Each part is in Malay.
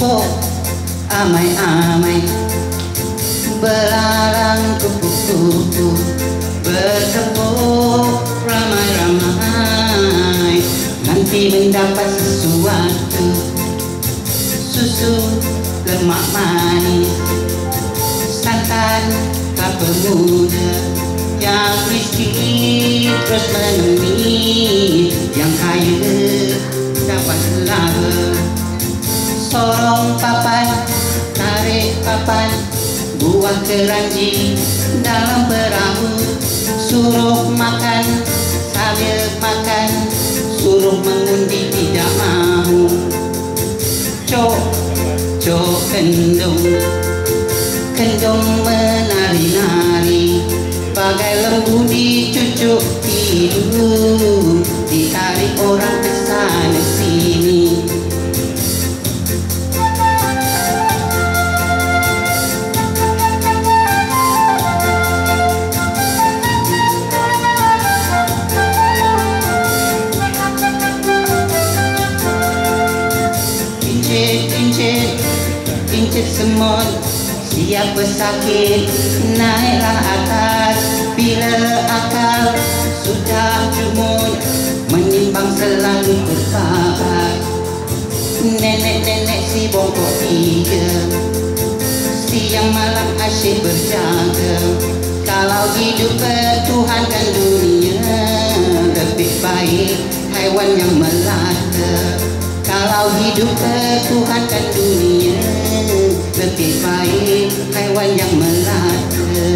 kok amai-amai belalang kupu-kupu bertepuk ramai-ramai, nanti mendapat sesuatu, susu lemak manis, santan kelapa muda, yang miskin terus menemui yang kaya dapat laba. Sorong papan, tarik papan, buah keranji dalam perahu, suruh makan sambil makan, suruh mengundi tidak mahu. Cok, cok kendung, kendung menari-nari, bagai lembu dicucuk tidur, ditarik orang ke sana sini. Kincit semut, siapa sakit naiklah atas. Bila akal sudah jumut, menyimpang selalu berpakat. Nenek-nenek si bongkok tiga, siang malam asyik berjaga. Kalau hidup bertuhankan dunia, lebih baik haiwan yang melata. Kalau hidup bertuhankan dunia, lebih baik haiwan yang melata.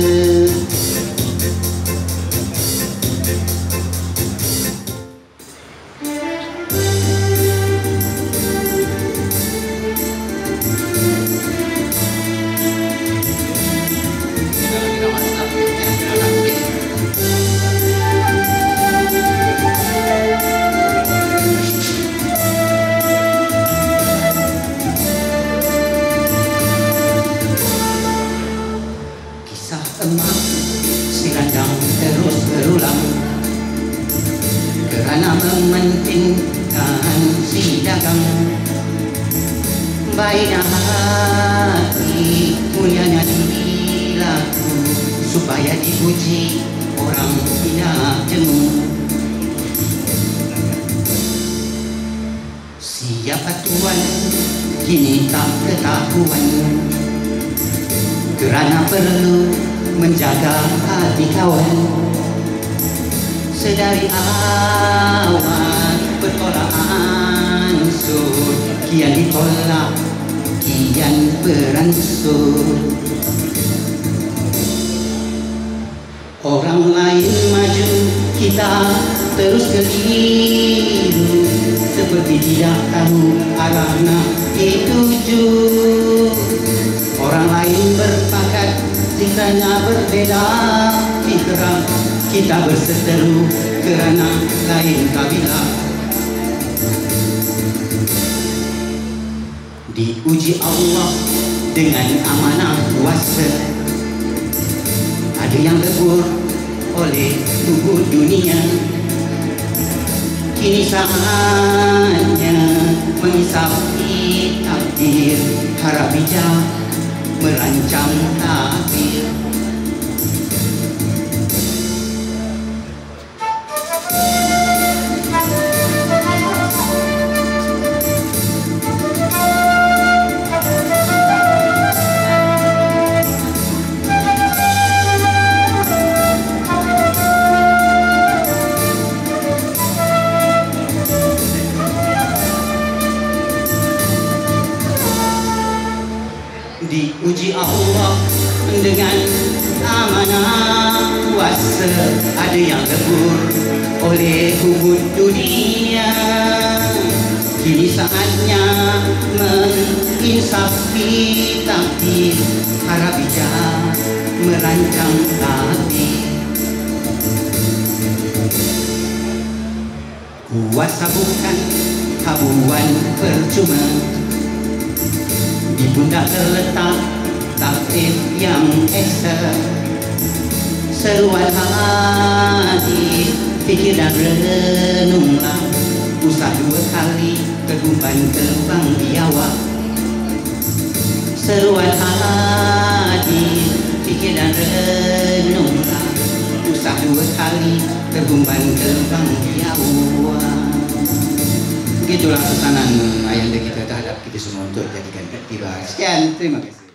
Emak si kandang terus berulang kerana mementingkan si dagang. Baiknya hati, mulianya dilaku, supaya dipuji orang tidak jemu. Siapa tuan kini tak ketahuan, kerana perlu menjaga hati kawan. Sedari awal bertolak ansur, kian ditolak, kian beransur. Orang lain maju, kita terus keliru, seperti tidak tahu arah nak dituju. Orang lain berpakat, pikirannya berbeda fikiran, kita berseteru kerana lain kabilah. Diuji Allah dengan amanah kuasa, ada yang lebur oleh tubuh dunia. Kini saatnya mengisapi takdir, harap bijak merancang takdir. Diuji Allah dengan amanah kuasa, ada yang lebur oleh hubud dunia. Kini saatnya menginsafi takdir, harap bijak merancang takdir. Kuasa bukan habuan percuma, di pundak terletak takdir yang esa. Seruan hati, fikir dan renunglah, usah dua kali keguban terbang di awak. seruan hati, fikir dan renunglah, usah dua kali terbumban gerbang jauh. Begitulah pesanan ayahanda kita terhadap kita semua untuk jadikan iktibar. Sekian, terima kasih.